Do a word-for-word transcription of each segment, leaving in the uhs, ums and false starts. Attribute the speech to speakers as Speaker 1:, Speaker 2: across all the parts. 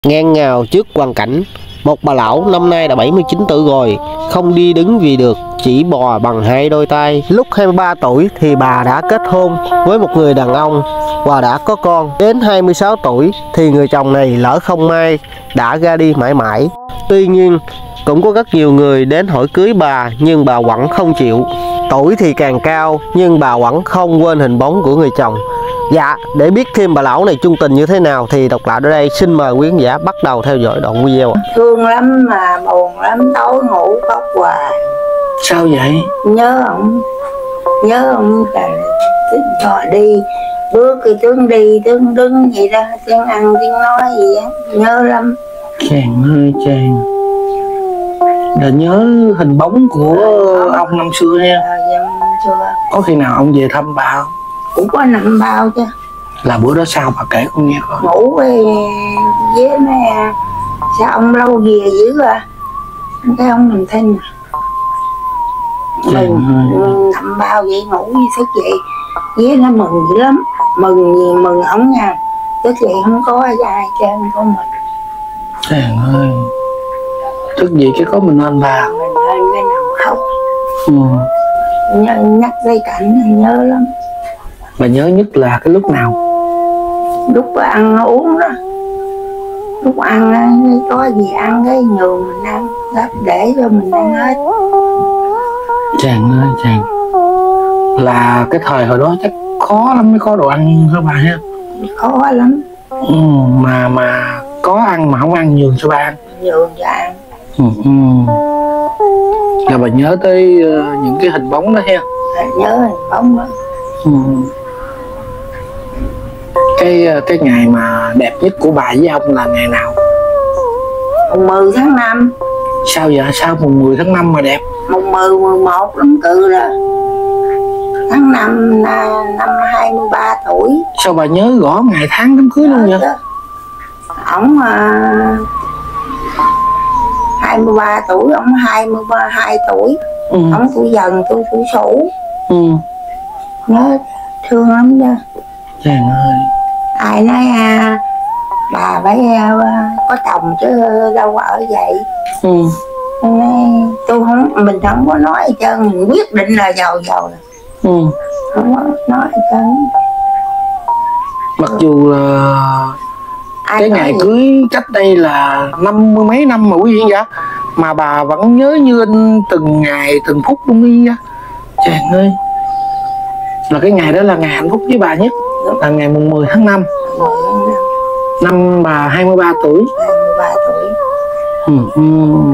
Speaker 1: Ngang ngào trước quang cảnh, một bà lão năm nay đã bảy mươi chín tuổi rồi, không đi đứng vì được, chỉ bò bằng hai đôi tay. Lúc hai mươi ba tuổi thì bà đã kết hôn với một người đàn ông và đã có con. Đến hai mươi sáu tuổi thì người chồng này lỡ không may đã ra đi mãi mãi. Tuy nhiên cũng có rất nhiều người đến hỏi cưới bà nhưng bà vẫn không chịu. Tuổi thì càng cao nhưng bà vẫn không quên hình bóng của người chồng. Dạ, để biết thêm bà lão này chung tình như thế nào thì độc lại ở đây xin mời quý khán giả bắt đầu theo dõi đoạn video.
Speaker 2: Thương lắm mà buồn lắm, tối ngủ khóc hoài.
Speaker 3: Sao vậy?
Speaker 2: Nhớ ông, nhớ ông trời, rồi đi bước thì tướng đi tướng đứng vậy đó, tiếng ăn tiếng nói gì á, nhớ lắm.
Speaker 3: Chàng ơi chàng, là nhớ hình bóng của ông, ông năm xưa nha.
Speaker 2: À, năm xưa.
Speaker 3: Có khi nào ông về thăm bà không?
Speaker 2: Cũng có nằm bao chứ.
Speaker 3: Là bữa đó sao bà kể con nghe coi.
Speaker 2: Ngủ với với mẹ, sao ông lâu về dữ à? Cái ông mình thinh mình nằm bao vậy, ngủ như thức dậy với nó mừng dữ lắm, mừng gì mừng ổng nha, thức dậy không có ai trơn, có mình.
Speaker 3: Chàng ơi, thức gì cái có mình anh bà.
Speaker 2: Mình lên cái nằm khóc.
Speaker 3: Ừ.
Speaker 2: Nhớ, nhắc tới cảnh nhớ lắm.
Speaker 3: Bà nhớ nhất là cái lúc nào?
Speaker 2: Lúc ăn uống đó, lúc ăn có gì ăn cái nhường mình ăn, gấp để cho mình ăn hết.
Speaker 3: Chàng ơi chàng, là cái thời hồi đó chắc khó lắm mới có đồ ăn hả bà ha?
Speaker 2: Khó lắm.
Speaker 3: Ừ, mà mà có ăn mà không ăn nhường cho bà ăn.
Speaker 2: Nhường cho ăn.
Speaker 3: Ừ, ừ. Là bà nhớ tới uh, những cái hình bóng đó ha?
Speaker 2: Nhớ hình bóng đó.
Speaker 3: Ừ. Cái cái ngày mà đẹp nhất của bà với ông là ngày nào?
Speaker 2: Mùng mười tháng năm.
Speaker 3: Sao vậy? Sao mùng mười tháng năm mà đẹp?
Speaker 2: Mùng mười, mười một lắm cự đó. Tháng năm là năm hai mươi ba tuổi.
Speaker 3: Sao bà nhớ rõ ngày tháng đám cưới luôn vậy?
Speaker 2: Ổng uh, hai mươi ba tuổi, ổng hai mươi hai tuổi. Ừ. Ổng tuổi Dần, tôi tuổi Sửu.
Speaker 3: Ừ.
Speaker 2: Nhớ thương lắm đó.
Speaker 3: Chàng ơi.
Speaker 2: Ai nói à, bà phải à, có chồng chứ đâu có ở vậy. Ừ. Tôi không, mình không có nói hết trơn, mình quyết định là giàu giàu rồi. Ừ. Không có nói hết trơn.
Speaker 3: Mặc dù là ai cái ngày gì? Cưới cách đây là năm mươi mấy năm mà quý vị vậy, mà bà vẫn nhớ như in từng ngày từng phút luôn đi á. Chàng ơi, là cái ngày đó là ngày hạnh phúc với bà nhất. Đúng. Là ngày mùng mười tháng năm năm bà hai mươi ba tuổi.
Speaker 2: hai mươi ba tuổi.
Speaker 3: Ừ, ừ.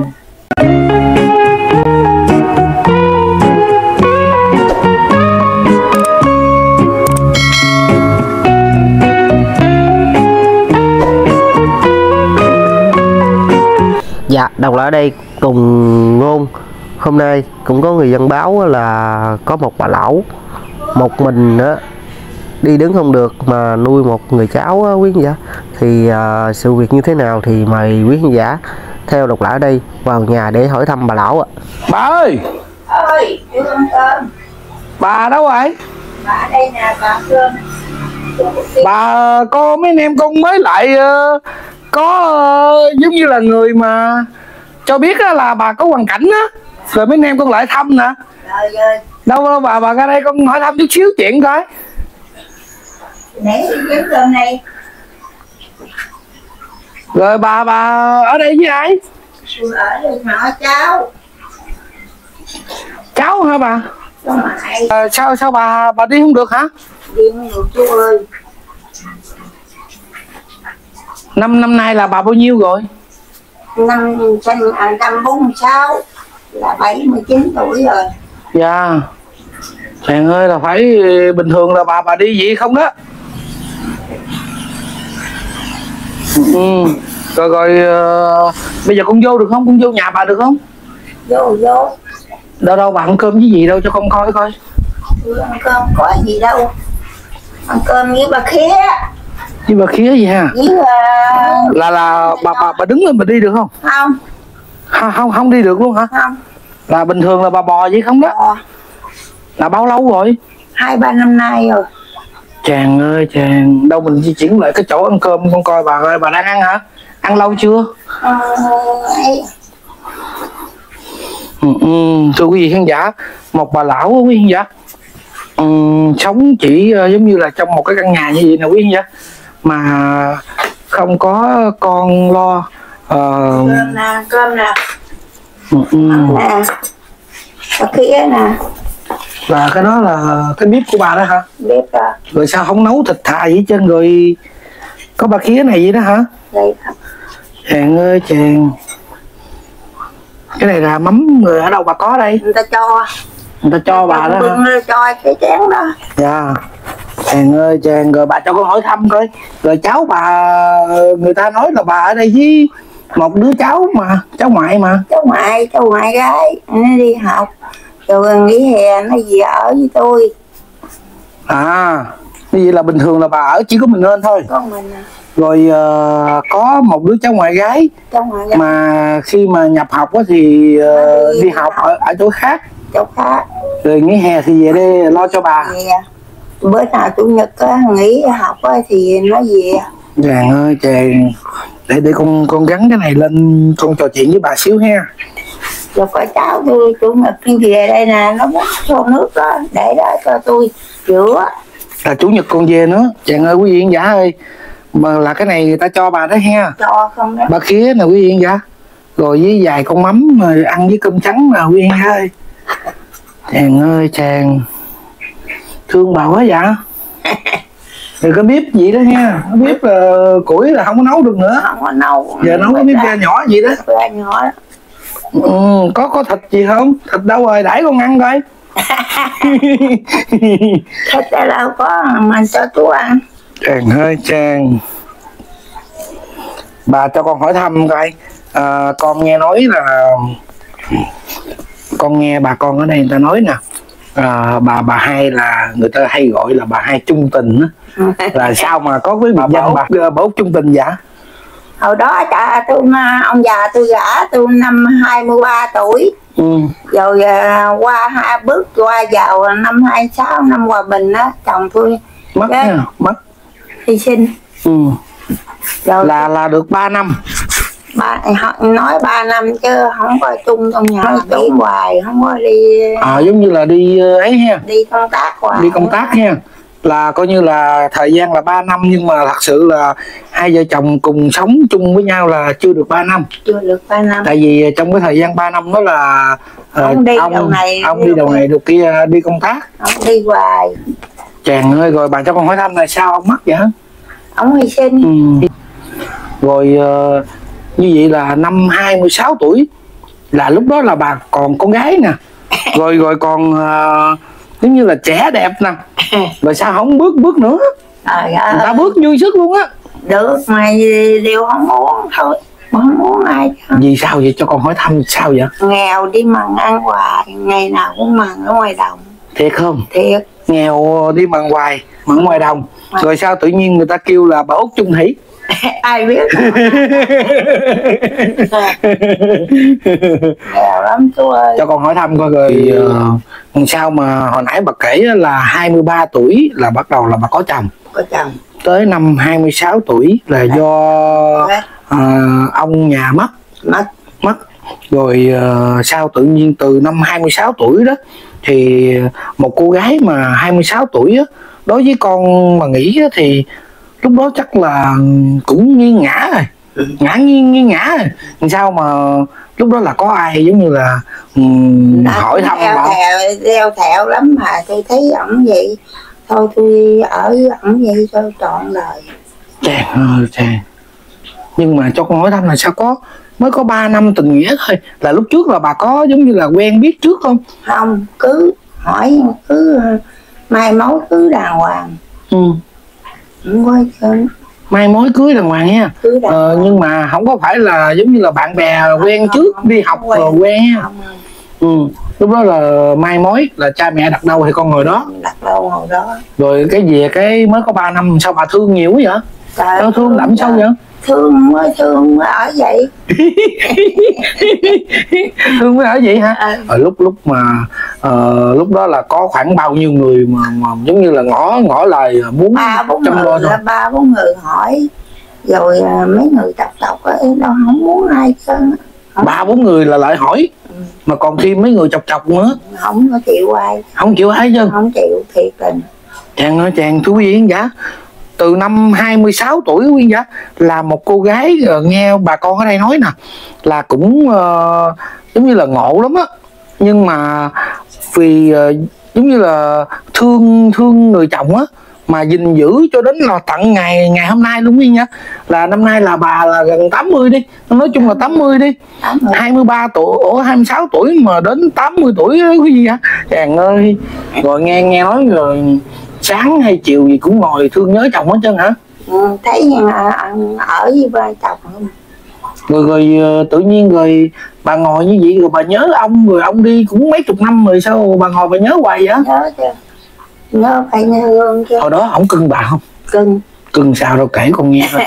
Speaker 1: Dạ, đồng lại ở đây cùng Ngôn hôm nay cũng có người dân báo là có một bà lão một mình á, đi đứng không được mà nuôi một người cháu á, quý khán giả. Thì uh, sự việc như thế nào thì mời quý khán giả theo độc lại ở đây vào nhà để hỏi thăm bà lão ạ.
Speaker 3: Bà ơi!
Speaker 2: Ơi, chú ăn cơm.
Speaker 3: Bà đâu rồi?
Speaker 2: Bà đây nè, bà ăn cơm.
Speaker 3: Bà có mấy anh em con mới lại uh, có uh, giống như là người mà cho biết uh, là bà có hoàn cảnh á, rồi mấy anh em con lại thăm nè.
Speaker 2: Rồi rồi.
Speaker 3: Đâu đâu bà bà ra đây con hỏi thăm chút xíu chuyện coi.
Speaker 2: Nãy chén cơm này.
Speaker 3: Rồi bà bà ở đây với ai?
Speaker 2: Tôi ở đây mà hỏi cháu.
Speaker 3: Cháu hả bà? À, sao sao bà bà đi không được hả?
Speaker 2: Đi không được chú ơi.
Speaker 3: Năm năm nay là bà bao nhiêu rồi?
Speaker 2: Năm sinh một trăm bốn mươi sáu là bảy mươi chín tuổi rồi.
Speaker 3: Dạ. Chàng ơi, là phải bình thường là bà bà đi vậy không đó. Ừ. Rồi rồi uh, bây giờ con vô được không? Con vô nhà bà được không?
Speaker 2: Vô vô.
Speaker 3: Đâu đâu bà ăn cơm với gì đâu cho con coi coi.
Speaker 2: Ừ, ăn cơm có gì đâu. Ăn cơm với bà Khía.
Speaker 3: Với bà Khía gì ha?
Speaker 2: Với uh...
Speaker 3: là là bà bà bà đứng lên bà đi được không?
Speaker 2: Không.
Speaker 3: Không không không đi được luôn hả?
Speaker 2: Không.
Speaker 3: Là bình thường là bà bò vậy không đó? Bò. Là bao lâu rồi?
Speaker 2: Hai ba năm nay rồi.
Speaker 3: Chàng ơi chàng, đâu mình di chuyển lại cái chỗ ăn cơm con coi bà ơi, bà đang ăn hả? ăn lâu chưa?
Speaker 2: Ờ, ấy.
Speaker 3: Ừ, ừ, thưa quý vị khán giả, một bà lão quý vị khán giả ừ, sống chỉ uh, giống như là trong một cái căn nhà như vậy nè quý vị khán giả, mà không có con lo. uh,
Speaker 2: Cơm nè, cơm nè,
Speaker 3: ừ, ừ.
Speaker 2: nè, ở kia nè.
Speaker 3: Là cái đó là cái bếp của bà đó hả?
Speaker 2: Bếp à.
Speaker 3: Rồi sao không nấu thịt thà vậy trên rồi có ba khía này vậy đó hả?
Speaker 2: Đây đó.
Speaker 3: Chàng ơi chàng, cái này là mắm người ở đâu bà có đây?
Speaker 2: Người ta cho.
Speaker 3: Người ta cho bà đó hả?
Speaker 2: Người ta cho cái chén đó.
Speaker 3: Dạ. Chàng ơi chàng, rồi bà cho con hỏi thăm coi. Rồi cháu bà, người ta nói là bà ở đây với một đứa cháu mà, cháu ngoại mà.
Speaker 2: Cháu ngoại, cháu ngoại gái, nó đi học. Rồi nghỉ hè nó về ở với tôi.
Speaker 3: À, như vậy là bình thường là bà ở chỉ có mình lên thôi.
Speaker 2: Có mình à.
Speaker 3: Rồi uh, có một đứa cháu ngoại gái.
Speaker 2: Cháu ngoại gái.
Speaker 3: Mà khi mà nhập học á thì uh, đi, đi học ở, ở chỗ khác.
Speaker 2: Chỗ khác.
Speaker 3: Rồi nghỉ hè thì về đây lo cho bà.
Speaker 2: Về. Bữa nào chủ nhật á, nghỉ học á thì nó về.
Speaker 3: Chàng ơi chàng, để để con con gắn cái này lên, con trò chuyện với bà xíu ha.
Speaker 2: Rồi có cháu tôi chủ nhật về đây nè, nó muốn xô nước đó, để đó cho tôi rửa.
Speaker 3: Là chủ nhật con về nữa. Chàng ơi quý vị khán giả ơi, mà là cái này người ta cho bà đó ha.
Speaker 2: Cho không đó.
Speaker 3: Ba khía nè quý vị khán giả. Rồi với vài con mắm mà ăn với cơm trắng nè quý vị khán giả ơi. Chàng ơi chàng, thương bà quá dạ. Rồi cái bếp gì đó nha, cái bếp uh, củi là không có nấu được nữa.
Speaker 2: Không có nấu.
Speaker 3: Giờ nấu cái bếp ga nhỏ gì đó.
Speaker 2: Ga nhỏ đó.
Speaker 3: Ừ, có có thịt gì không? Thịt đâu rồi, đãi con ăn coi.
Speaker 2: Thịt ở đâu có, mình cho chú ăn.
Speaker 3: Chàng ơi chàng, bà cho con hỏi thăm coi. À, con nghe nói là con nghe bà con ở đây người ta nói nè, à, bà bà hai là người ta hay gọi là bà hai chung tình á. Là sao mà có cái biệt danh bà bà Út chung tình dạ?
Speaker 2: Hồi đó cha tôi, ông già tôi gả tôi năm hai mươi ba tuổi.
Speaker 3: Ừ.
Speaker 2: Rồi uh, qua hai bước qua vào năm hai mươi sáu, năm hòa bình á, chồng tôi
Speaker 3: Mất nha, mất.
Speaker 2: hy sinh.
Speaker 3: Ừ.
Speaker 2: Rồi
Speaker 3: Là là được ba năm.
Speaker 2: Ba, nói ba năm chứ không có chung trong nhà, đi hoài, không có đi.
Speaker 3: À, giống như là đi ấy ha.
Speaker 2: Đi công tác hoài.
Speaker 3: Đi công tác ha. Là coi như là thời gian là ba năm, nhưng mà thật sự là hai vợ chồng cùng sống chung với nhau là chưa được ba năm.
Speaker 2: Chưa được ba năm.
Speaker 3: Tại vì trong cái thời gian ba năm đó là uh,
Speaker 2: ông đi
Speaker 3: ông,
Speaker 2: đầu này,
Speaker 3: ông đi đầu này, đầu kia đi công tác.
Speaker 2: Ông đi hoài.
Speaker 3: Chàng ơi, rồi bà cho con hỏi thăm là sao ông mất vậy?
Speaker 2: Ông hy sinh.
Speaker 3: Ừ. Rồi uh, như vậy là năm hai mươi sáu tuổi, là lúc đó là bà còn con gái nè. Rồi rồi còn uh, giống như là trẻ đẹp nè. Rồi sao không bước bước nữa?
Speaker 2: À,
Speaker 3: người ta bước vui sức luôn á.
Speaker 2: Được mà đều không muốn thôi, không muốn ai chứ.
Speaker 3: Vì sao vậy, cho con hỏi thăm sao vậy?
Speaker 2: Nghèo đi mần ăn hoài, ngày nào cũng mần ở ngoài đồng.
Speaker 3: Thiệt không?
Speaker 2: Thiệt.
Speaker 3: Nghèo đi mần hoài, mần ngoài đồng. Rồi sao tự nhiên người ta kêu là bà Út chung thủy?
Speaker 2: Ai biết. Nghèo lắm chú ơi.
Speaker 3: Cho con hỏi thăm coi rồi uh, sao mà hồi nãy bà kể là hai mươi ba tuổi là bắt đầu là bà có chồng.
Speaker 2: Có chồng.
Speaker 3: Tới năm hai mươi sáu tuổi là do uh, ông nhà mất.
Speaker 2: Mất.
Speaker 3: Mất. Rồi uh, sao tự nhiên từ năm hai mươi sáu tuổi đó thì một cô gái mà hai mươi sáu tuổi á, đối với con mà nghĩ á, thì lúc đó chắc là cũng nghiêng ngã rồi. Ừ. Ngã nghiêng nghiêng ngã rồi. Sao mà lúc đó là có ai giống như là um, hỏi thăm
Speaker 2: theo
Speaker 3: họ?
Speaker 2: Theo, theo thẹo lắm mà tôi thấy ổng vậy. Thôi tôi ở với ổng vậy cho trọn đời.
Speaker 3: Chàng ơi chàng. Nhưng mà cho con hỏi thăm là sao có mới có ba năm tình nghĩa thôi, là lúc trước là bà có giống như là quen biết trước không?
Speaker 2: Không, cứ hỏi cứ mai mối cứ đàng hoàng.
Speaker 3: Ừ.
Speaker 2: Không có chân.
Speaker 3: Mai mối cưới đàng hoàng nha.
Speaker 2: Cưới đàng
Speaker 3: ờ,
Speaker 2: hoàng.
Speaker 3: Nhưng mà không có phải là giống như là bạn bè quen không, trước không, đi học quen. Rồi quen ha. Ừ. Lúc đó là mai mối là cha mẹ đặt đâu thì con ngồi đó.
Speaker 2: Đặt đâu ngồi đó.
Speaker 3: Rồi cái gì cái mới có ba năm sao bà thương nhiều quá vậy? Trời, thương đậm sâu vậy?
Speaker 2: Thương mới thương mới ở vậy.
Speaker 3: Thương mới ở vậy hả?
Speaker 2: À.
Speaker 3: Ở lúc lúc mà uh, lúc đó là có khoảng bao nhiêu người mà, mà giống như là ngỏ ngỏ lời muốn
Speaker 2: ba bốn
Speaker 3: chăm lo
Speaker 2: người, ba bốn người hỏi rồi à, mấy người chọc chọc ấy đâu không muốn ai chứ.
Speaker 3: Ba bốn người là lại hỏi, ừ. mà còn thêm mấy người chọc chọc nữa,
Speaker 2: không có chịu ai,
Speaker 3: không chịu ai chứ,
Speaker 2: không chịu thiệt tình.
Speaker 3: Chàng ơi chàng, thú vị giả. Từ năm hai mươi sáu tuổi quý giả là một cô gái, nghe bà con ở đây nói nè, là cũng uh, giống như là ngộ lắm á, nhưng mà vì uh, giống như là thương thương người chồng á, mà gìn giữ cho đến là tận ngày ngày hôm nay luôn Nguyên nha. Là năm nay là bà là gần tám mươi đi, nói chung là tám mươi đi, hai mươi ba tuổi, ủa hai mươi sáu tuổi mà đến tám mươi tuổi đó quý vị hả. Chàng ơi, rồi nghe nghe nói rồi sáng hay chiều gì cũng ngồi thương nhớ chồng hết trơn hả?
Speaker 2: Ừ, thấy như ở với ba chồng không.
Speaker 3: Rồi rồi tự nhiên rồi bà ngồi như vậy rồi bà nhớ ông, rồi ông đi cũng mấy chục năm rồi sao bà ngồi bà nhớ hoài vậy?
Speaker 2: Nhớ chứ, nhớ phải nhớ hơn chứ.
Speaker 3: Hồi đó ổng cưng bà không?
Speaker 2: Cưng.
Speaker 3: Cưng sao đâu kể con nghe thôi.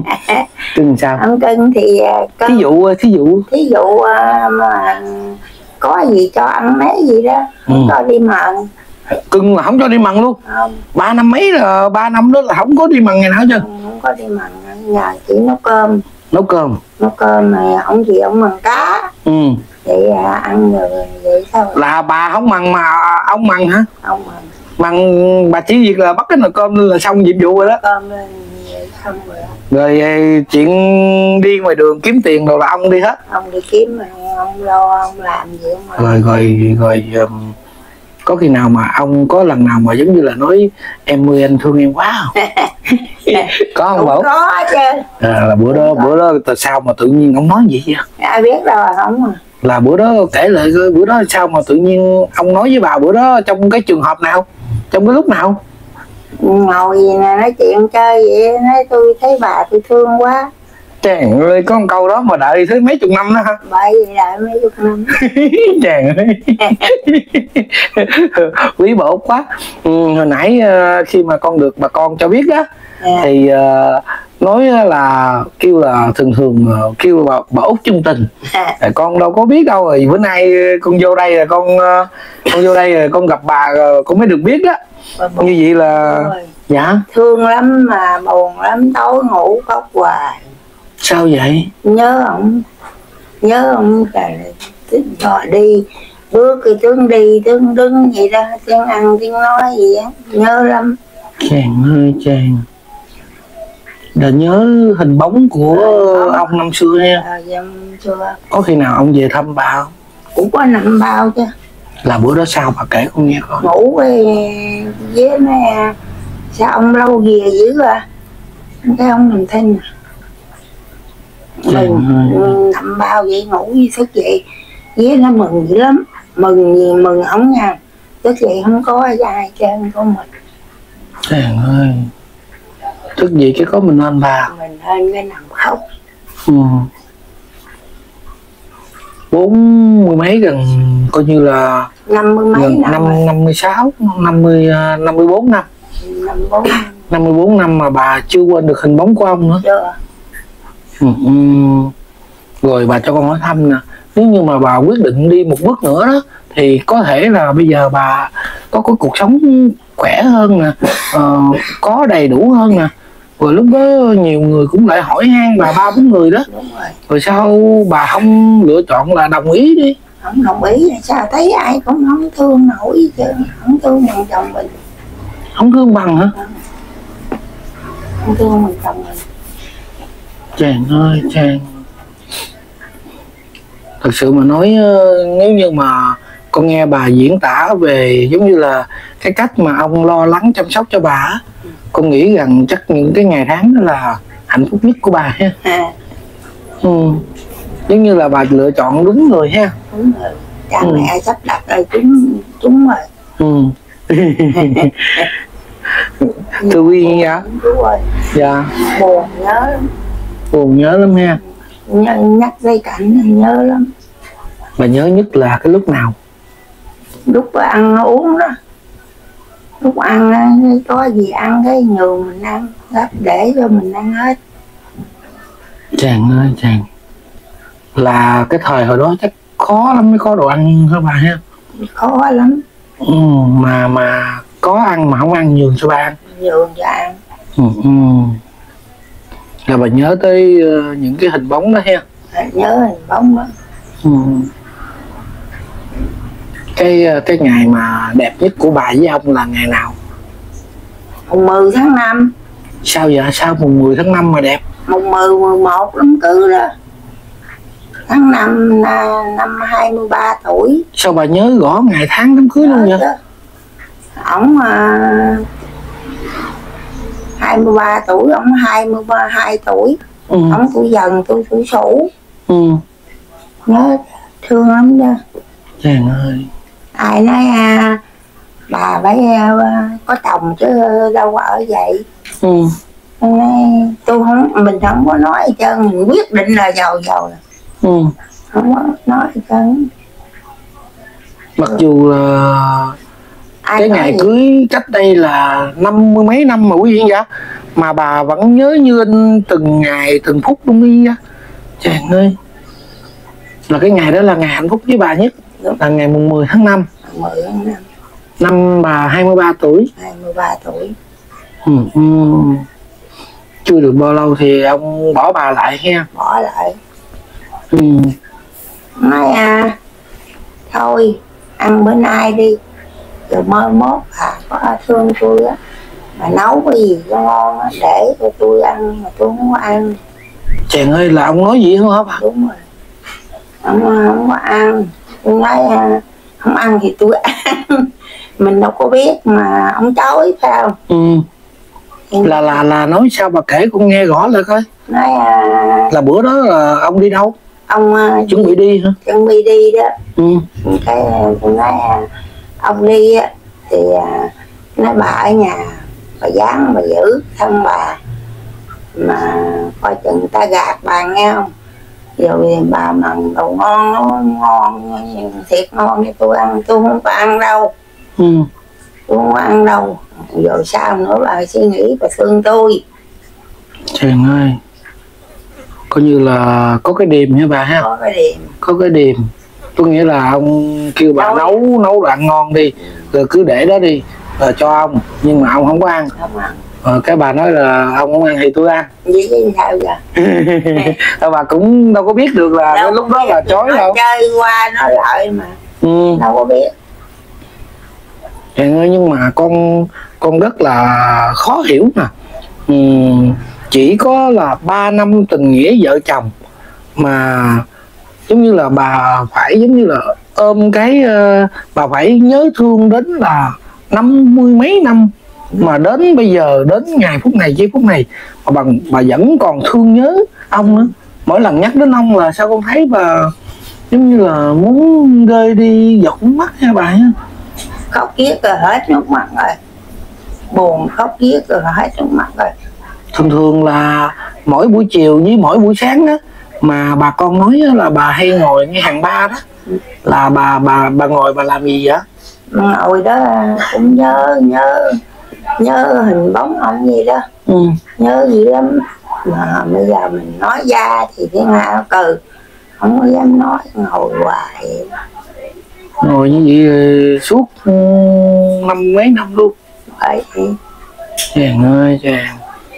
Speaker 3: Cưng sao?
Speaker 2: Ông cưng thì cưng.
Speaker 3: Thí dụ thí dụ
Speaker 2: thí dụ mà có gì cho ăn mấy gì đó, không ừ. cho đi mần.
Speaker 3: Cưng là không cho đi mần luôn?
Speaker 2: Không.
Speaker 3: Ba năm mấy là ba năm đó là không có đi mần ngày nào chứ?
Speaker 2: Không, không có đi mần, nhà chỉ nấu cơm.
Speaker 3: Nấu cơm.
Speaker 2: Nấu cơm mà ông gì ông mần cá. Ừ. Vậy à, ăn rồi vậy sao?
Speaker 3: Là bà không mần mà ông mần hả?
Speaker 2: Ông mần.
Speaker 3: Mần bà chỉ việc là bắt cái nồi cơm lên là xong nhiệm vụ rồi đó.
Speaker 2: Cơm lên vậy xong rồi.
Speaker 3: Rồi chuyện đi ngoài đường kiếm tiền rồi là ông đi hết.
Speaker 2: Ông đi kiếm mà ông lo ông làm gì ông.
Speaker 3: Rồi rồi rồi um, có khi nào mà ông có lần nào mà giống như là nói em ơi anh thương em quá không? Có không Bảo?
Speaker 2: Có chứ.
Speaker 3: À, là bữa đó bữa đó tại sao mà tự nhiên ông nói vậy vậy?
Speaker 2: Ai biết đâu là không à.
Speaker 3: Là bữa đó kể lại coi, bữa đó sao mà tự nhiên ông nói với bà bữa đó trong cái trường hợp nào, trong cái lúc nào?
Speaker 2: Ngồi gì nè nói chuyện chơi vậy, nói tôi thấy bà tôi thương quá.
Speaker 3: Chàng ơi, có một câu đó mà đợi tới mấy chục năm đó hả?
Speaker 2: Bởi vì đợi mấy chục năm.
Speaker 3: Chàng ơi. Quý bổ quá. Ừ, hồi nãy khi mà con được bà con cho biết á, yeah. thì uh, nói là kêu là thường thường uh, kêu bà, bà Út chung tình. À. Con đâu có biết đâu, rồi bữa nay con vô đây là con uh, con vô đây là con gặp bà uh, con mới được biết đó. Như vậy là dạ
Speaker 2: thương lắm mà buồn lắm, tối ngủ khóc hoài.
Speaker 3: Sao vậy?
Speaker 2: Nhớ ông, nhớ ông trời, rồi đi bước thì tướng đi tướng đứng vậy đó, tiếng ăn tiếng nói gì á, nhớ lắm.
Speaker 3: Chàng ơi chàng, đã nhớ hình bóng của à, ông năm xưa nha.
Speaker 2: À, dạ, xưa.
Speaker 3: Có khi nào ông về thăm bà không?
Speaker 2: Cũng có nằm bao chứ. Là
Speaker 3: bữa đó sao bà kể con nghe coi.
Speaker 2: Ngủ với với nè, sao ông lâu về dữ à? Cái ông nằm thinh à? Mình nằm bao vậy, ngủ với thức dậy với nó mừng dữ lắm, mừng gì mừng ổng nha, thức dậy không có ai trơn, có mình.
Speaker 3: Trời ơi, thức dậy cái có mình anh bà,
Speaker 2: mình lên cái nằm khóc.
Speaker 3: Ừ. Bốn mươi mấy gần coi như là
Speaker 2: năm mươi mấy năm,
Speaker 3: năm năm mươi sáu, năm mươi năm mươi bốn năm,
Speaker 2: năm mươi bốn năm,
Speaker 3: năm mươi bốn năm mà bà chưa quên được hình bóng của ông nữa.
Speaker 2: Được.
Speaker 3: Ừ. Rồi bà cho con hỏi thăm nè, nếu như mà bà quyết định đi một bước nữa đó thì có thể là bây giờ bà có có cuộc sống khỏe hơn nè, uh, có đầy đủ hơn nè, rồi lúc đó nhiều người cũng lại hỏi han bà ba bốn người đó.
Speaker 2: Đúng rồi.
Speaker 3: Rồi sao bà không lựa chọn là đồng ý đi?
Speaker 2: Không đồng ý là sao, thấy ai cũng không thương nổi chứ, không thương bằng chồng mình.
Speaker 3: Không thương bằng hả?
Speaker 2: Không thương bằng chồng mình.
Speaker 3: Chàng ơi chàng, thật sự mà nói nếu như mà con nghe bà diễn tả về giống như là cái cách mà ông lo lắng chăm sóc cho bà, ừ. con nghĩ rằng chắc những cái ngày tháng đó là hạnh phúc nhất của bà ha. À. Ừ. Giống như là bà lựa chọn đúng người ha.
Speaker 2: Đúng rồi, cha ừ. mẹ sắp đặt rồi, chúng chúng rồi.
Speaker 3: Ừ. Thưa Quy nha.
Speaker 2: Đúng rồi.
Speaker 3: Dạ.
Speaker 2: Buồn nhớ lắm.
Speaker 3: Buồn nhớ lắm ha.
Speaker 2: Nhớ, nhắc dây cảnh nhớ lắm.
Speaker 3: Bà nhớ nhất là cái lúc nào?
Speaker 2: Lúc ăn uống đó, lúc ăn có gì ăn cái nhường mình ăn, gấp để cho mình ăn hết.
Speaker 3: Chàng ơi chàng, là cái thời hồi đó chắc khó lắm mới có đồ ăn hả bà ha?
Speaker 2: Khó lắm.
Speaker 3: Ừ, mà mà có ăn mà không ăn nhường cho bà ăn.
Speaker 2: Nhường cho ăn.
Speaker 3: Ừ, ừ. Là bà nhớ tới uh, những cái hình bóng đó ha.
Speaker 2: Nhớ hình bóng đó.
Speaker 3: Ừ. Cái cái ngày mà đẹp nhất của bà với ông là ngày nào?
Speaker 2: Mùng mười tháng năm.
Speaker 3: Sao vậy? Sao mùng mười tháng năm mà đẹp?
Speaker 2: Mùng mười, mười một lắm cự đó. Tháng năm năm hai mươi ba tuổi.
Speaker 3: Sao bà nhớ rõ ngày tháng đám cưới luôn vậy?
Speaker 2: Ổng uh, hai mươi ba tuổi, ổng hai mươi hai tuổi. Ừ. Ổng tuổi Dần, tôi tuổi Sửu.
Speaker 3: Ừ.
Speaker 2: Nhớ thương lắm đó.
Speaker 3: Trời ơi.
Speaker 2: Ai nói à, bà phải à, có chồng chứ đâu có ở vậy. Ừ. Nói, tôi không, mình không có nói hết trơn, mình quyết định là giàu giàu rồi. Ừ. Không có nói hết trơn.
Speaker 3: Mặc dù là ai cái ngày gì? Cưới cách đây là năm mươi mấy năm mà quý vị vậy, mà bà vẫn nhớ như in từng ngày từng phút luôn đi á. Chàng ơi, là cái ngày đó là ngày hạnh phúc với bà nhất. Đúng. Là ngày mùng mười tháng năm.
Speaker 2: mười tháng năm.
Speaker 3: Năm bà hai mươi ba tuổi.
Speaker 2: hai mươi ba tuổi.
Speaker 3: Ừ, ừ. Chưa được bao lâu thì ông bỏ bà lại ha.
Speaker 2: Bỏ lại.
Speaker 3: Ừ.
Speaker 2: Nói à, thôi ăn bữa nay đi, rồi mai mốt bà có thương tôi á, bà nấu cái gì cho ngon á để cho tôi ăn mà tôi không có ăn.
Speaker 3: Chàng ơi, là ông nói gì không hả bà?
Speaker 2: Đúng rồi, ông không có ăn. Tôi nói à, không ăn thì tôi ăn. Mình đâu có biết mà ông chối phải không?
Speaker 3: Ừ. Là là là nói sao bà kể con nghe rõ lại coi.
Speaker 2: Nói à, là
Speaker 3: bữa đó là ông đi đâu?
Speaker 2: Ông uh,
Speaker 3: chuẩn bị đi hả?
Speaker 2: Chuẩn bị đi đó. Ừ. Cái tôi nói à, ông đi á thì à, nói bà ở nhà bà dán bà giữ thân bà, mà coi chừng người ta gạt bà nghe không. Rồi bà mần đồ ngon, nó ngon thiệt ngon cho tôi ăn, tôi không có ăn đâu. Ừ. Tôi không có ăn đâu. Rồi sao nữa bà suy nghĩ bà thương tôi.
Speaker 3: Trời ơi, coi như là có cái điềm hả bà ha?
Speaker 2: Có cái điềm.
Speaker 3: Có cái điềm. Có nghĩa là ông kêu bà nấu nấu, nấu đồ ăn ngon đi, rồi cứ để đó đi, rồi cho ông, nhưng mà ông không có ăn.
Speaker 2: Không ăn.
Speaker 3: Ờ, cái bà nói là ông không ăn thì tôi ăn.
Speaker 2: Vậy chứ sao giờ?
Speaker 3: Bà cũng đâu có biết được là đâu lúc đó là chối đâu.
Speaker 2: Chơi qua nó lợi mà. Ừ. Đâu có biết.
Speaker 3: Trời ơi, nhưng mà con con rất là khó hiểu nè. Ừ, chỉ có là ba năm tình nghĩa vợ chồng mà giống như là bà phải giống như là ôm cái uh, bà phải nhớ thương đến là năm mươi mấy năm, mà đến bây giờ đến ngày phút này giây phút này mà bà, bà vẫn còn thương nhớ ông nữa. Mỗi lần nhắc đến ông là sao con thấy bà giống như là muốn rơi đi giọt nước mắt ha bà ha.
Speaker 2: Khóc kiết rồi hết nước mắt rồi, buồn khóc kiết rồi hết nước mắt rồi.
Speaker 3: Thường thường là mỗi buổi chiều với mỗi buổi sáng đó mà bà con nói là bà hay ngồi ngay hàng ba đó, là bà bà bà ngồi bà làm gì vậy?
Speaker 2: Ngồi đó cũng nhớ nhớ nhớ hình bóng ông gì đó. Ừ. Nhớ gì lắm mà bây giờ mình nói ra thì tiếng Nga cừ không có dám nói, ngồi hoài
Speaker 3: ngồi như vậy suốt năm mấy năm luôn.
Speaker 2: Vậy thì
Speaker 3: chàng ơi chàng.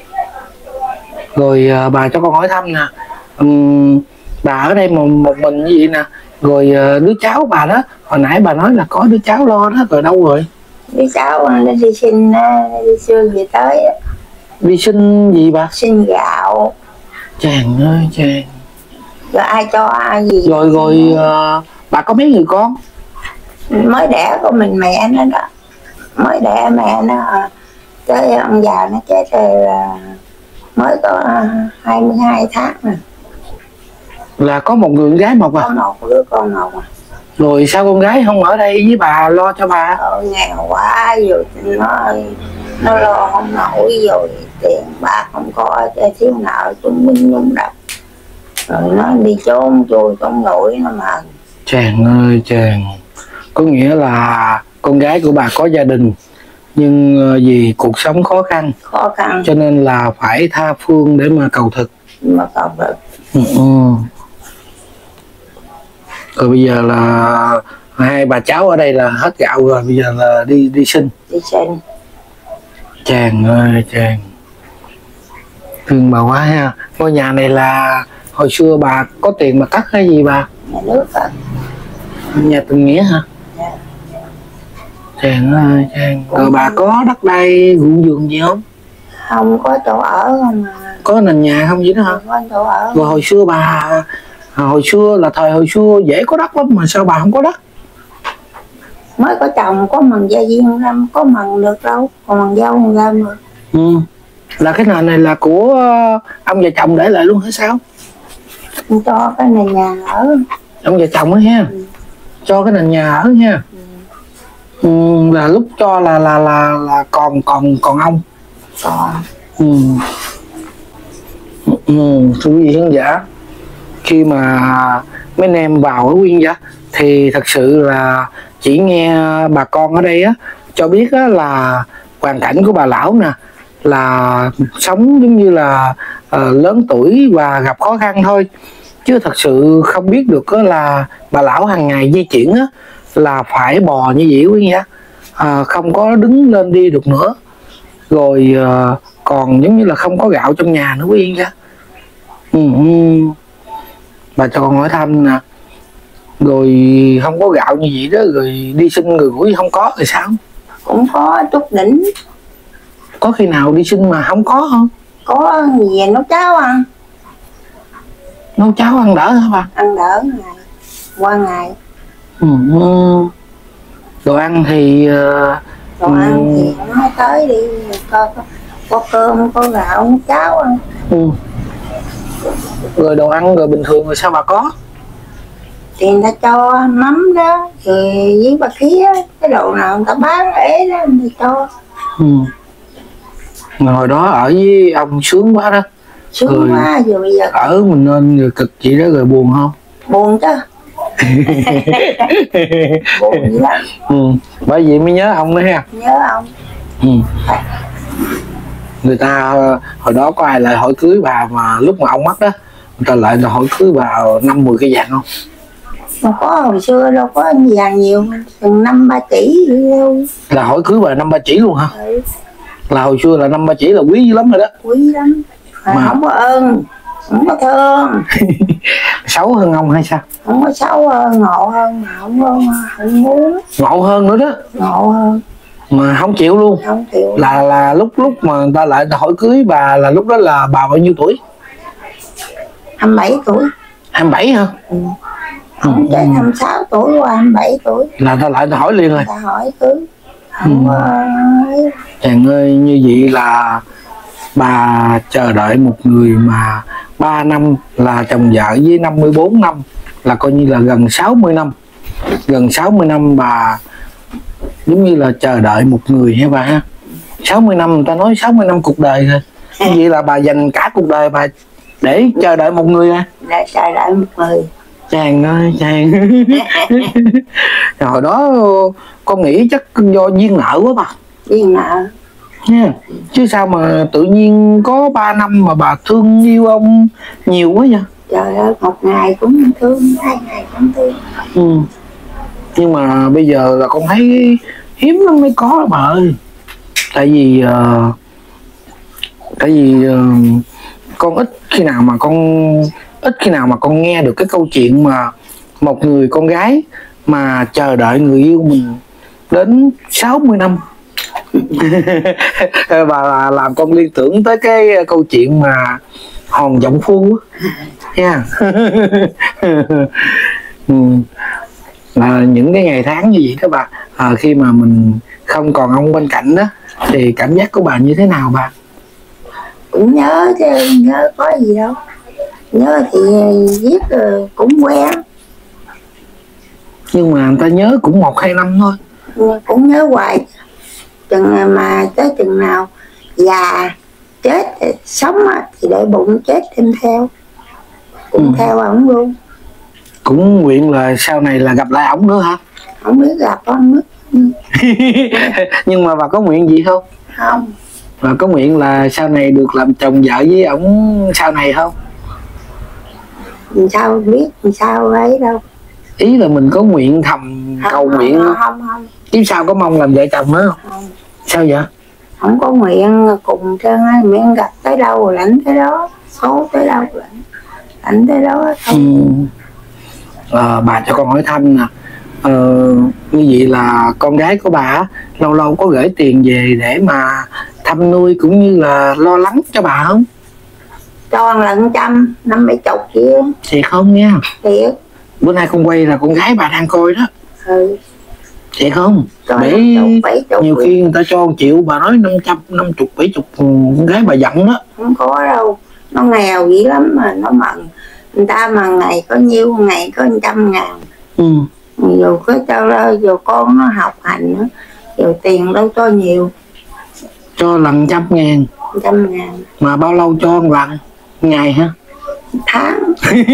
Speaker 3: Rồi à, bà cho con hỏi thăm nè, uhm, bà ở đây một, một mình như vậy nè, rồi à, đứa cháu bà đó hồi nãy bà nói là có đứa cháu lo đó, rồi đâu rồi?
Speaker 2: Đứa cháu nó đi xin đi xưa về tới.
Speaker 3: Đi xin gì bà?
Speaker 2: Xin gạo.
Speaker 3: Chàng ơi chàng.
Speaker 2: Rồi ai cho ai gì?
Speaker 3: Rồi rồi à, bà có mấy người con?
Speaker 2: Mới đẻ của mình mẹ nó đó, mới đẻ mẹ nó tới ông già nó chết rồi, mới có hai mươi hai tháng rồi.
Speaker 3: Là có một người con gái một à?
Speaker 2: Có một đứa con một à.
Speaker 3: Rồi sao con gái không ở đây với bà lo cho bà?
Speaker 2: Ờ, nghèo quá rồi nó nó lo không nổi, rồi tiền bạc không có, thiếu nợ chúng minh nhung đập, rồi nó đi trốn chui trong nổi nó mà.
Speaker 3: Chàng ơi chàng, có nghĩa là con gái của bà có gia đình nhưng vì cuộc sống khó khăn
Speaker 2: khó khăn
Speaker 3: cho nên là phải tha phương để mà cầu thực.
Speaker 2: Mà cầu thực.
Speaker 3: Ừ, ừ. Rồi bây giờ là hai bà cháu ở đây là hết gạo rồi, bây giờ là đi đi xin.
Speaker 2: Đi xin.
Speaker 3: Chàng ơi chàng, thương bà quá ha. Ngôi nhà này là hồi xưa bà có tiền mà cắt hay gì bà?
Speaker 2: Nhà nước á.
Speaker 3: Nhà tình nghĩa hả?
Speaker 2: Dạ.
Speaker 3: Chàng ơi chàng. Rồi bà có đất đai ruộng vườn gì không?
Speaker 2: Không có chỗ ở không mà.
Speaker 3: Có nền nhà không vậy đó hả?
Speaker 2: Không có chỗ ở.
Speaker 3: Rồi hồi xưa bà hồi xưa là thời hồi xưa dễ có đất lắm mà sao bà không có đất?
Speaker 2: Mới có chồng có mần gia viên làm có mần được đâu, còn mần dâu còn làm được.
Speaker 3: Ừ. Là cái nền này là của ông và chồng để lại luôn hay sao?
Speaker 2: Cho cái này nhà ở.
Speaker 3: Ông và chồng á ha. Ừ. Cho cái nền nhà ở ha. Ừ. Ừ, là lúc cho là là là là còn còn còn ông.
Speaker 2: Còn.
Speaker 3: Ừ. Ừ, thưa quý vị khán giả, khi mà mấy anh em vào ở Quyên Giả thì thật sự là chỉ nghe bà con ở đây á cho biết á là hoàn cảnh của bà lão nè là sống giống như là uh, lớn tuổi và gặp khó khăn thôi, chứ thật sự không biết được á là bà lão hàng ngày di chuyển á là phải bò như vậy Quyên Giả, uh, không có đứng lên đi được nữa, rồi uh, còn giống như là không có gạo trong nhà nữa Quyên Giả. Ừ, ừ. Bà cho con hỏi thăm nè, rồi không có gạo như vậy đó, rồi đi xin người gửi không có thì sao?
Speaker 2: Cũng có chút đỉnh.
Speaker 3: Có khi nào đi xin mà không có không?
Speaker 2: Có về nấu cháo ăn.
Speaker 3: Nấu cháo ăn đỡ hả bà?
Speaker 2: Ăn đỡ ngày qua ngày.
Speaker 3: Ừ, ừ. Đồ ăn thì
Speaker 2: đồ ừ. ăn thì không nói tới đi, có, có, có cơm có gạo nấu cháo ăn.
Speaker 3: Ừ. Rồi đồ ăn rồi bình thường rồi sao bà có?
Speaker 2: Thì người ta cho mắm đó, rồi với bà khía, cái đồ nào người ta bán ế đó người ta cho.
Speaker 3: Ừ. Hồi đó ở với ông sướng quá đó.
Speaker 2: Sướng
Speaker 3: rồi
Speaker 2: quá, rồi bây giờ
Speaker 3: ở mình nên rồi cực chị đó, rồi buồn không?
Speaker 2: Buồn chứ. Buồn dữ lắm.
Speaker 3: Ừ. Bởi vì mới nhớ ông đó ha.
Speaker 2: Nhớ ông.
Speaker 3: Ừ. Người ta hồi đó có ai lại hỏi cưới bà mà lúc mà ông mất đó, người ta lại là hỏi cưới bà năm mười cây vàng không?
Speaker 2: Mà có hồi xưa đâu có vàng nhiều, từng năm ba chỉ gì đâu.
Speaker 3: Là hỏi cưới bà năm ba chỉ luôn hả?
Speaker 2: Ừ.
Speaker 3: Là hồi xưa là năm ba chỉ là quý dữ lắm rồi đó.
Speaker 2: Quý lắm. Mà, mà không có ơn, không có thương.
Speaker 3: Xấu hơn ông hay sao?
Speaker 2: Không có xấu hơn, ngộ hơn mà không có, không muốn.
Speaker 3: Ngộ hơn nữa đó.
Speaker 2: Ngộ hơn.
Speaker 3: Mà không chịu luôn.
Speaker 2: Không chịu.
Speaker 3: Là là lúc lúc mà người ta lại hỏi cưới bà là lúc đó là bà bao nhiêu tuổi?
Speaker 2: hai mươi bảy tuổi.
Speaker 3: hai mươi bảy hả?
Speaker 2: Ừ. Ông chạy hai mươi sáu tuổi qua hai mươi bảy tuổi.
Speaker 3: Là ta lại ta hỏi liền rồi.
Speaker 2: Ta hỏi cưới. Không có. Ừ.
Speaker 3: Chàng ơi, như vậy là bà chờ đợi một người mà ba năm là chồng vợ với năm mươi bốn năm là coi như là gần sáu mươi năm. Gần sáu mươi năm bà giống như là chờ đợi một người hả bà ha? sáu mươi năm người ta nói sáu mươi năm cuộc đời rồi. Như vậy là bà dành cả cuộc đời bà để chờ đợi một người à?
Speaker 2: Để chờ đợi một người.
Speaker 3: Chàng ơi chàng. Hồi đó con nghĩ chắc do duyên nợ quá bà.
Speaker 2: Duyên nợ
Speaker 3: nha. Chứ sao mà tự nhiên có ba năm mà bà thương yêu ông nhiều quá vậy?
Speaker 2: Trời ơi, một ngày cũng thương, hai ngày cũng thương.
Speaker 3: Ừ. Nhưng mà bây giờ là con thấy hiếm lắm mới có bà ơi. Tại vì uh, tại vì uh, con ít khi nào mà con ít khi nào mà con nghe được cái câu chuyện mà một người con gái mà chờ đợi người yêu mình đến sáu mươi năm. Và làm con liên tưởng tới cái câu chuyện mà Hòn Giọng Phu nha. Ừ. Là những cái ngày tháng như vậy đó bà, à, khi mà mình không còn ông bên cạnh đó thì cảm giác của bà như thế nào bà?
Speaker 2: Cũng nhớ chứ, nhớ có gì đâu. Nhớ thì viết rồi cũng quen.
Speaker 3: Nhưng mà người ta nhớ cũng một hai năm thôi.
Speaker 2: Cũng nhớ hoài. Chừng mà tới chừng nào già chết sống thì để bụng chết thêm theo. Cũng ừ. theo ổng luôn.
Speaker 3: Cũng nguyện là sau này là gặp lại ổng nữa hả?
Speaker 2: Không biết gặp không biết.
Speaker 3: Nhưng mà bà có nguyện gì không?
Speaker 2: Không.
Speaker 3: Bà có nguyện là sau này được làm chồng vợ với ổng sau này không?
Speaker 2: Sao biết sao ấy đâu.
Speaker 3: Ý là mình có nguyện thầm
Speaker 2: không,
Speaker 3: cầu
Speaker 2: không,
Speaker 3: nguyện
Speaker 2: không, không, không.
Speaker 3: Chứ sao có mong làm vợ chồng nữa không?
Speaker 2: Không.
Speaker 3: Sao vậy?
Speaker 2: Không có nguyện cùng trơn á, miễn gặp tới đâu rồi lãnh tới đó. số tới đâu là ảnh tới đó thôi.
Speaker 3: Ừ. À, bà cho con hỏi thăm nè, ờ, như vậy là con gái của bà á, lâu lâu có gửi tiền về để mà thăm nuôi cũng như là lo lắng cho bà không?
Speaker 2: Cho ăn lần trăm năm mấy chục kia.
Speaker 3: Thiệt không nha?
Speaker 2: Thiệt.
Speaker 3: Bữa nay con quay là con gái bà đang coi đó.
Speaker 2: Ừ.
Speaker 3: Thiệt không?
Speaker 2: Cho
Speaker 3: Để
Speaker 2: chục, bảy chục
Speaker 3: nhiều
Speaker 2: kia.
Speaker 3: khi người ta cho một triệu bà nói năm trăm, năm chục, bảy chục, con gái bà giận đó.
Speaker 2: Không có đâu, nó nghèo dữ lắm mà nó mần. Người ta mà ngày có nhiêu, ngày có một trăm ngàn.
Speaker 3: Ừ.
Speaker 2: Dù có cho dù con nó học hành nữa, dù tiền đâu cho nhiều.
Speaker 3: Cho lần trăm ngàn.
Speaker 2: Trăm ngàn.
Speaker 3: Mà bao lâu cho một lần? Ngày hả?
Speaker 2: Tháng.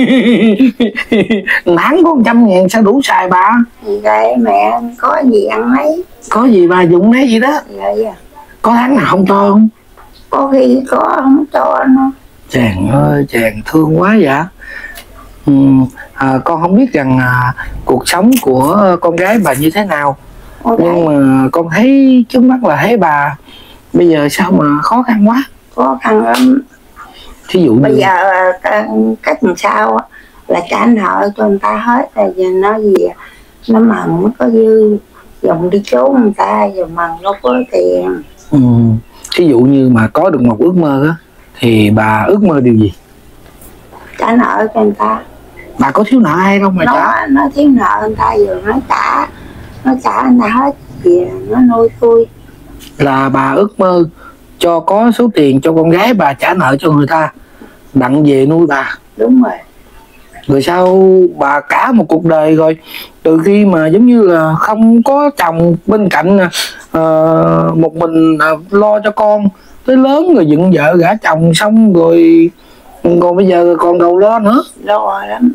Speaker 3: Tháng có một trăm ngàn sao đủ xài bà?
Speaker 2: Vậy mẹ có gì ăn lấy.
Speaker 3: Có gì bà dụng lấy gì đó.
Speaker 2: Vậy à.
Speaker 3: Có tháng nào không cho không?
Speaker 2: Có khi có không cho nó.
Speaker 3: Chàng ơi, chàng thương quá vậy. Ừ, à, con không biết rằng à, cuộc sống của con gái bà như thế nào.
Speaker 2: Ôi
Speaker 3: Nhưng mà con thấy trước mắt là thấy bà bây giờ sao mà khó khăn quá.
Speaker 2: khó khăn lắm.
Speaker 3: Thí dụ như
Speaker 2: Bây giờ cách làm sao á, là trả nợ cho người ta hết rồi, giờ nó gì nó mần nó có dư dùng đi trốn người ta, giờ mần nó có tiền.
Speaker 3: ừ, thí dụ như mà có được một ước mơ á thì bà ước mơ điều gì?
Speaker 2: Trả nợ cho người ta.
Speaker 3: Bà có thiếu nợ ai đâu mà
Speaker 2: nó,
Speaker 3: trả?
Speaker 2: nó thiếu nợ người ta giờ nó trả nó trả người ta hết gì nó nuôi tôi.
Speaker 3: Là bà ước mơ cho có số tiền cho con gái bà trả nợ cho người ta đặng về nuôi bà.
Speaker 2: Đúng rồi.
Speaker 3: Rồi sao bà cả một cuộc đời rồi, từ khi mà giống như là không có chồng bên cạnh, uh, một mình uh, lo cho con tới lớn rồi dựng vợ gả chồng xong rồi còn bây giờ còn đầu lo nữa.
Speaker 2: Lo lắm.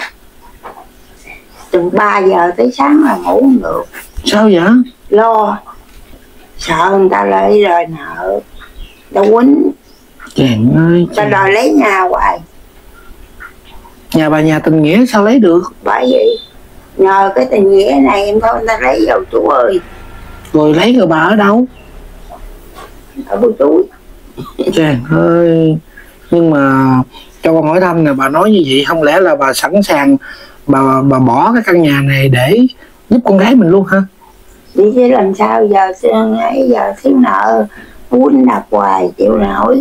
Speaker 2: Từ ba giờ tới sáng là ngủ không được.
Speaker 3: Sao vậy?
Speaker 2: Lo sợ người ta lấy rồi nợ, ta quýnh.
Speaker 3: Chàng ơi,
Speaker 2: Ta đòi lấy nhà hoài.
Speaker 3: nhà bà nhà tình nghĩa sao lấy được?
Speaker 2: Bởi vậy nhờ cái tình nghĩa này em thôi người ta lấy vào chú ơi.
Speaker 3: Rồi lấy rồi bà ở đâu?
Speaker 2: Ở buổi túi.
Speaker 3: Chàng ơi, nhưng mà cho con hỏi thăm nè, bà nói như vậy không lẽ là bà sẵn sàng bà bà bỏ cái căn nhà này để giúp con gái mình luôn hả?
Speaker 2: Đi chứ làm sao giờ ấy giờ thiếu nợ quýnh đập hoài chịu nổi.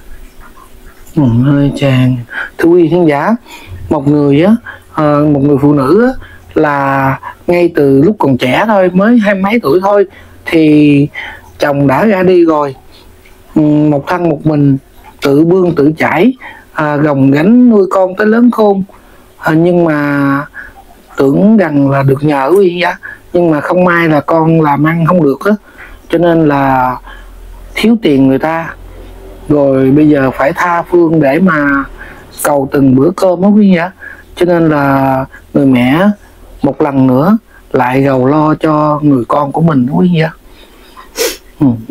Speaker 3: Ừ, ơi chàng, thưa quý khán giả, một người á, một người phụ nữ á, là ngay từ lúc còn trẻ thôi, mới hai mấy tuổi thôi thì chồng đã ra đi rồi, một thân một mình tự bươn tự chải, à, gồng gánh nuôi con tới lớn khôn, à, nhưng mà tưởng rằng là được nhờ quý khán giả, nhưng mà không may là con làm ăn không được á, cho nên là thiếu tiền người ta, rồi bây giờ phải tha phương để mà cầu từng bữa cơm đó quý vị. Cho nên là người mẹ một lần nữa lại gầu lo cho người con của mình quý vị. ừ, ừ.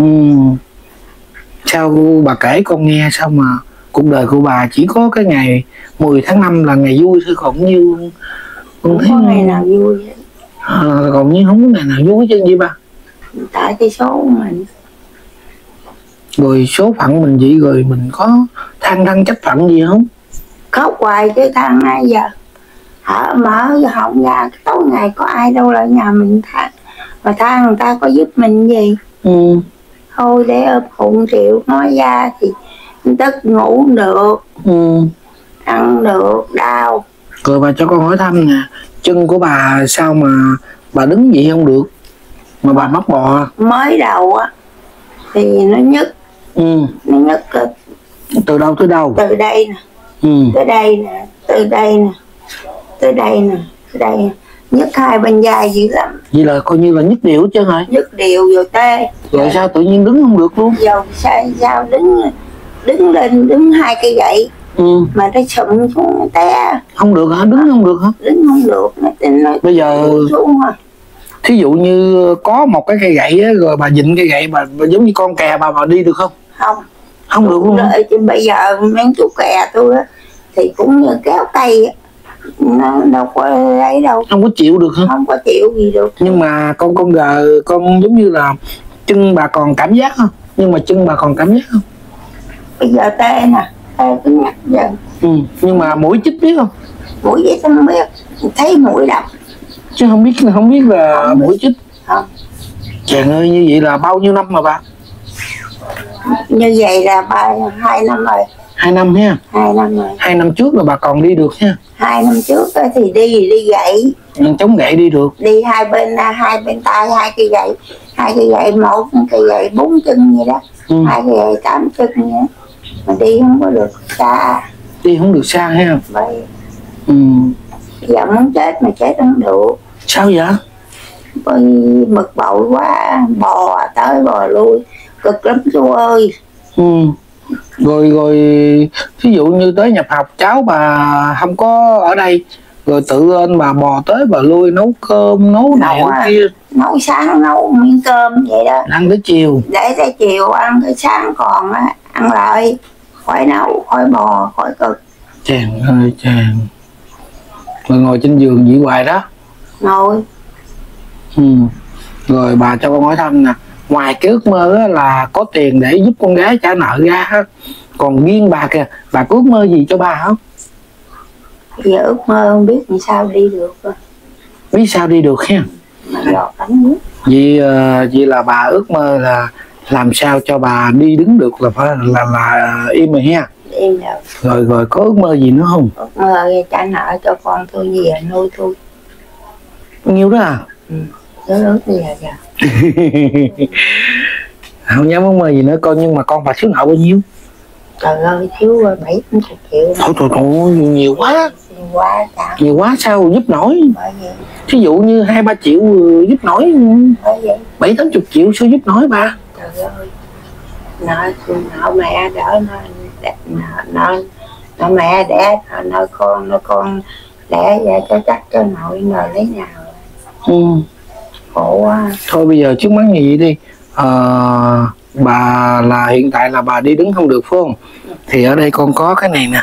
Speaker 3: Sao bà kể con nghe, sao mà cuộc đời của bà chỉ có cái ngày mười tháng năm là ngày vui thôi, còn như
Speaker 2: không thấy có ngày nào vui.
Speaker 3: À, còn như không có ngày nào vui chứ gì bà?
Speaker 2: Tại cái số của mình.
Speaker 3: Rồi số phận mình vậy rồi mình có than thân trách phận gì không?
Speaker 2: Khóc hoài chứ than ai giờ. Hở mở họng ra tối ngày có ai đâu lại nhà mình than. Mà than người ta có giúp mình gì.
Speaker 3: Ừ.
Speaker 2: Thôi để ấp hụn triệu nói ra thì tức ngủ không được.
Speaker 3: Ừ.
Speaker 2: Ăn được, đau.
Speaker 3: Rồi bà cho con hỏi thăm nè, chân của bà sao mà bà đứng vậy không được mà bà mắc bò?
Speaker 2: Mới đầu á thì nó nhức.
Speaker 3: Ừ.
Speaker 2: Nó nhức cực.
Speaker 3: Từ đâu tới đâu?
Speaker 2: Từ đây nè.
Speaker 3: Ừ.
Speaker 2: Tới đây nè, từ đây nè, tới đây nè, tới đây nè. Nhức hai bên vai dữ lắm.
Speaker 3: Vậy là coi như là nhức điệu chứ hả?
Speaker 2: Nhức đều rồi tê.
Speaker 3: Rồi sao tự nhiên đứng không được luôn?
Speaker 2: Giờ sao, sao đứng đứng lên đứng hai cây gậy.
Speaker 3: Ừ.
Speaker 2: Mà nó sụm xuống té.
Speaker 3: Không được hả? Đứng không được hả?
Speaker 2: Đứng không được. Nó, nó
Speaker 3: bây giờ
Speaker 2: xuống à.
Speaker 3: Thí dụ như có một cái cây gậy á, rồi bà dịnh cây gậy bà, bà giống như con kè bà bà đi được không?
Speaker 2: Không.
Speaker 3: Không được luôn.
Speaker 2: Rồi, chứ bây giờ mấy chú kè tôi á thì cũng như kéo tay á, nó đâu có ấy đâu.
Speaker 3: Không có chịu được hả?
Speaker 2: Không có chịu gì được.
Speaker 3: Nhưng mà con con gờ con giống như là chân bà còn cảm giác không? Nhưng mà chân bà còn cảm giác không?
Speaker 2: Bây giờ tê nè. Ê, cứ nhắc dần.
Speaker 3: Ừ. Nhưng mà mũi chích biết không?
Speaker 2: Mũi vậy không biết, thấy mũi độc
Speaker 3: Chứ không biết không biết là
Speaker 2: không
Speaker 3: mũi chích.
Speaker 2: không.
Speaker 3: Chàng ơi, như vậy là bao nhiêu năm mà bà?
Speaker 2: Như vậy là ba hai năm rồi.
Speaker 3: Hai năm ha.
Speaker 2: Hai năm rồi.
Speaker 3: Hai năm trước là bà còn đi được ha.
Speaker 2: Hai năm trước thì đi đi gậy.
Speaker 3: Ừ, chống gậy đi được.
Speaker 2: Đi hai bên hai bên tay hai cây gậy, hai cây gậy một cây gậy bốn chân vậy đó. Ừ. Hai cây gậy tám chân vậy đó. Mà đi không có được xa.
Speaker 3: Đi không được xa ha.
Speaker 2: Vậy.
Speaker 3: Ừ.
Speaker 2: Giờ muốn chết mà chết không được.
Speaker 3: Sao vậy?
Speaker 2: Bởi mực bội quá, bò tới bò lui cực lắm chú ơi.
Speaker 3: Ừ. Rồi rồi ví dụ như tới nhập học cháu bà không có ở đây, rồi tự anh bà bò tới bà lui nấu cơm nấu này nấu kia,
Speaker 2: nấu sáng nấu miếng cơm vậy đó,
Speaker 3: ăn tới chiều
Speaker 2: để tới chiều ăn, tới sáng còn á ăn lại, khỏi nấu khỏi bò khỏi cực.
Speaker 3: Chàng ơi chàng, rồi ngồi trên giường vậy hoài đó.
Speaker 2: Ngồi.
Speaker 3: Ừ. Rồi bà cho con hỏi thăm nè, ngoài cái ước mơ á, là có tiền để giúp con gái trả nợ ra, còn riêng bà kìa, bà có ước mơ gì cho bà không?
Speaker 2: Giờ ước mơ không biết làm sao đi được rồi.
Speaker 3: Biết sao đi được ha?
Speaker 2: Mà lọt đánh nước.
Speaker 3: Vì uh, vì là bà ước mơ là làm sao cho bà đi đứng được là phải là là im rồi ha.
Speaker 2: Im rồi.
Speaker 3: Rồi rồi có ước mơ gì nữa không?
Speaker 2: Ước mơ trả nợ cho con tôi về nuôi tôi.
Speaker 3: Bao nhiêu đó à?
Speaker 2: Ừ. Đó ước bây giờ giờ.
Speaker 3: Không dám ước mơ gì nữa con, nhưng mà con bà thiếu nợ bao nhiêu?
Speaker 2: Trời ơi thiếu bảy mươi triệu.
Speaker 3: Thôi thôi thôi nhiều quá.
Speaker 2: Nhiều quá chả.
Speaker 3: Nhiều quá sao giúp nổi?
Speaker 2: Bởi vậy.
Speaker 3: Thí dụ như hai ba triệu giúp nổi.
Speaker 2: Bởi vậy.
Speaker 3: Bảy tám chục triệu sao giúp nổi ba?
Speaker 2: Trời ơi. Nợ nợ mẹ đỡ nó nợ nợ nợ mẹ đẻ nợ con nợ con đẻ vậy cho chắc cho nội nợ lấy nào.
Speaker 3: Ừ.
Speaker 2: Khổ quá.
Speaker 3: Thôi bây giờ trước mắt như vậy đi. À, bà là hiện tại là bà đi đứng không được phải không? Thì ở đây con có cái này nè.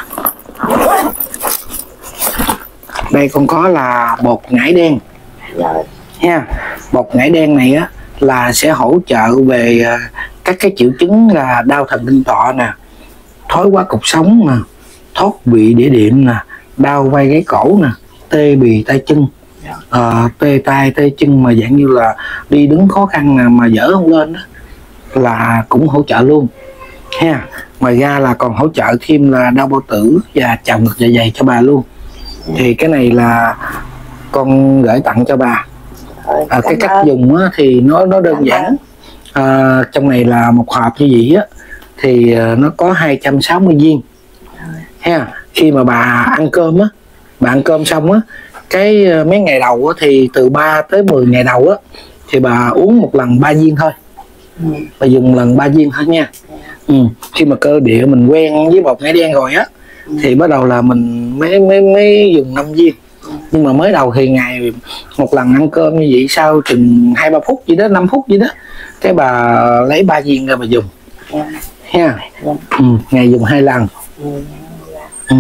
Speaker 3: Đây con có là bột ngải đen.
Speaker 2: Rồi.
Speaker 3: Nha. Bột ngải đen này á là sẽ hỗ trợ về các cái triệu chứng là đau thần kinh tọa nè, thói quá cột sống nè, thoát vị đĩa đệm nè, đau vai gáy cổ nè, tê bì tay chân, à, tê tay tê chân mà dạng như là đi đứng khó khăn nè, mà dở không lên đó là cũng hỗ trợ luôn ha. Ngoài ra là còn hỗ trợ thêm là đau bao tử và trào ngực dạ dày cho bà luôn. Thì cái này là con gửi tặng cho bà. À, cái cách dùng á, thì nó nó đơn giản. À, trong này là một hộp như vậy á thì nó có hai trăm sáu mươi viên ha. Khi mà bà ăn cơm á, bà ăn cơm xong á, cái mấy ngày đầu á, thì từ ba tới mười ngày đầu á thì bà uống một lần ba viên thôi. Ừ. Bà dùng lần ba viên thôi nha. Ừ. Khi mà cơ địa mình quen với bột ngải đen rồi á, ừ, thì bắt đầu là mình mới mới mới dùng năm viên. Nhưng mà mới đầu thì ngày một lần ăn cơm như vậy, sau chừng hai ba phút gì đó, năm phút gì đó, cái bà lấy ba viên ra bà dùng. Yeah. Ha. Yeah. Ừ. Ngày dùng hai lần. Ừ.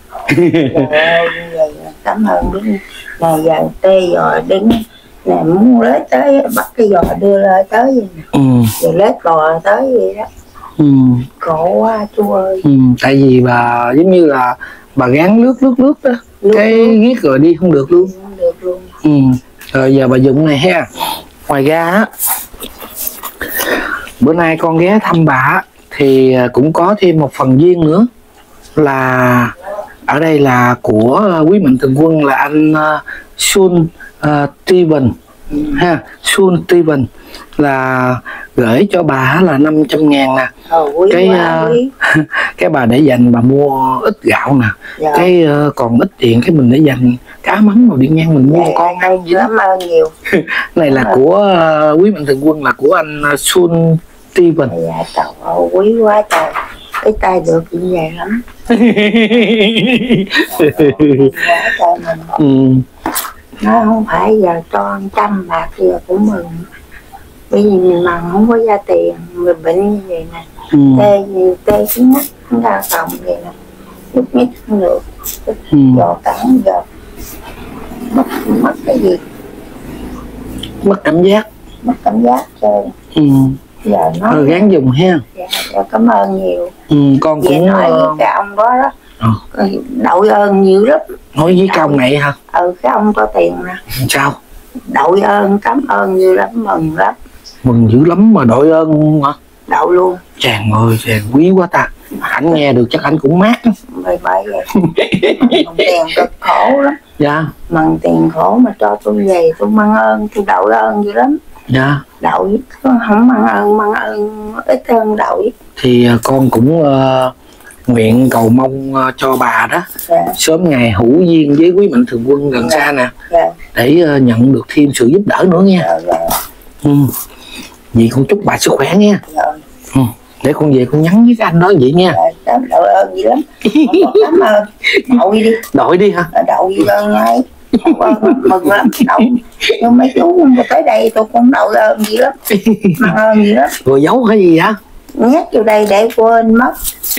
Speaker 2: Cảm ơn đứng này giờ tê rồi đứng nè, muốn lấy tới bắt cái giò đưa lên tới vậy nè. Ừ. Rồi lấy bò tới vậy đó. Ừ. Khổ quá chú ơi.
Speaker 3: Ừ. Tại vì bà giống như là bà gán lướt lướt lướt đó, lướt, cái ghét rồi đi không được luôn.
Speaker 2: Không được luôn.
Speaker 3: Ừ. Rồi giờ bà dùng này ha. Ngoài ra á, bữa nay con ghé thăm bà thì cũng có thêm một phần viên nữa, là ở đây là của quý mạnh thường quân, là anh uh, Sun uh, Steven. Ừ. Ha, Sun Steven là gửi cho bà là năm trăm ngàn nè.
Speaker 2: Ờ, quý
Speaker 3: cái
Speaker 2: quá,
Speaker 3: uh,
Speaker 2: quý. Cái
Speaker 3: bà để dành bà mua ít gạo nè. Dạ. Cái uh, còn ít tiền cái mình để dành cá mắm rồi điện nhang mình mua. Dạ, con ăn gì đó.
Speaker 2: Cảm ơn nhiều.
Speaker 3: Này là của uh, quý mạnh thường quân, là của anh uh, Sun Steven.
Speaker 2: Dạ trời ơi, quý quá trời. Cái tay được như vậy lắm. Quá trời mình. Ừ. Nó không phải giờ cho trăm bạc giờ cũng mừng. Bởi vì mình mà không có ra tiền, mình bệnh như vậy nè. Ừ. Tê gì tê cái mắt nó ra còng vậy nè, lúc nhích không được. Ừ. Giờ cắn giờ mất mất cái gì,
Speaker 3: mất cảm giác,
Speaker 2: mất cảm giác rồi. Ừ. Giờ nó
Speaker 3: rồi gán dùng ha.
Speaker 2: Dạ, Dạ, cảm ơn nhiều.
Speaker 3: Ừ, con
Speaker 2: Về
Speaker 3: cũng
Speaker 2: nói với
Speaker 3: uh,
Speaker 2: cái ông đó đó,
Speaker 3: ờ,
Speaker 2: đội ơn nhiều lắm.
Speaker 3: nói với cái ông này hả?
Speaker 2: Ừ, cái ông có tiền nè.
Speaker 3: Sao?
Speaker 2: Đội ơn, cảm ơn nhiều lắm, mừng lắm.
Speaker 3: Mừng dữ lắm mà đội ơn hả?
Speaker 2: Đậu luôn.
Speaker 3: Chàng ơi, chàng quý quá ta. Ảnh nghe được chắc ảnh cũng mát.
Speaker 2: Bởi vậy vậy. Mừng tiền cực khổ lắm.
Speaker 3: Dạ.
Speaker 2: Mừng tiền khổ mà cho tôi về, tôi mang ơn, tôi đậu ơn dữ lắm.
Speaker 3: Dạ.
Speaker 2: Đậu không mang ơn, mang ơn ít hơn đậu.
Speaker 3: Thì con cũng uh, nguyện cầu mong uh, cho bà đó, dạ, sớm ngày hữu duyên với quý mạnh thường quân gần dạ, xa nè, dạ, để uh, nhận được thêm sự giúp đỡ nữa nha. Dạ, dạ. Ừ. Vậy con chúc bà sức khỏe nha. Dạ. Ừ. Để con về con nhắn với cái anh đó vậy nha.
Speaker 2: Dạ, đội ơn gì lắm. Cảm ơn. Đậu đi.
Speaker 3: Đội đi hả?
Speaker 2: Đậu gì ơn ngay. Mừng lắm. Đậu. Nhưng mấy chú tới đây tôi cũng đậu ơn gì lắm. Mang ơn gì lắm.
Speaker 3: Rồi giấu hay gì vậy?
Speaker 2: Nhét vô đây để quên mất.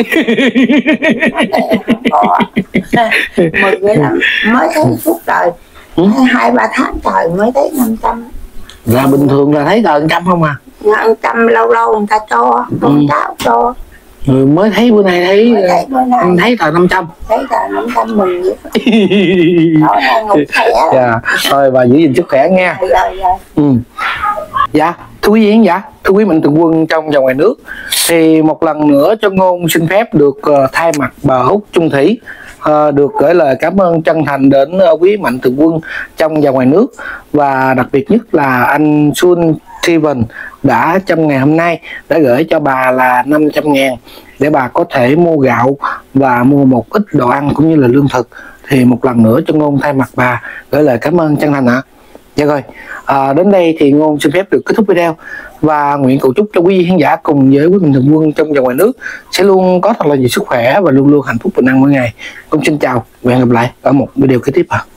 Speaker 2: Mừng vậy lắm. Mới thấy suốt đời. Ừ? Hai ba tháng trời mới thấy năm trăm.
Speaker 3: Là bình thường là thấy tờ trăm không à?
Speaker 2: Năm trăm lâu lâu người ta cho, con ừ, cháu cho.
Speaker 3: Rồi mới thấy bữa nay thấy mới thấy, bữa nay. Thấy tờ năm trăm.
Speaker 2: Thấy tờ năm trăm mừng vậy. Đó là ngục khỏe.
Speaker 3: Dạ, thôi bà giữ gìn sức khỏe nha.
Speaker 2: Dạ, dạ.
Speaker 3: Ừ. Dạ, thưa quý vị, dạ, thưa quý mạnh thường quân trong và ngoài nước, thì một lần nữa cho Ngôn xin phép được uh, thay mặt bà Út Chung Thủy uh, được gửi lời cảm ơn chân thành đến uh, quý mạnh thường quân trong và ngoài nước, và đặc biệt nhất là anh Xuân Steven đã trong ngày hôm nay đã gửi cho bà là năm trăm ngàn để bà có thể mua gạo và mua một ít đồ ăn cũng như là lương thực. Thì một lần nữa cho Ngôn thay mặt bà gửi lời cảm ơn chân thành ạ. À. Dạ rồi, à, đến đây thì Ngôn xin phép được kết thúc video, và nguyện cầu chúc cho quý vị khán giả cùng với quý mạnh thường quân trong và ngoài nước sẽ luôn có thật là nhiều sức khỏe và luôn luôn hạnh phúc bình an mỗi ngày. Con xin chào và hẹn gặp lại ở một video kế tiếp ạ. À.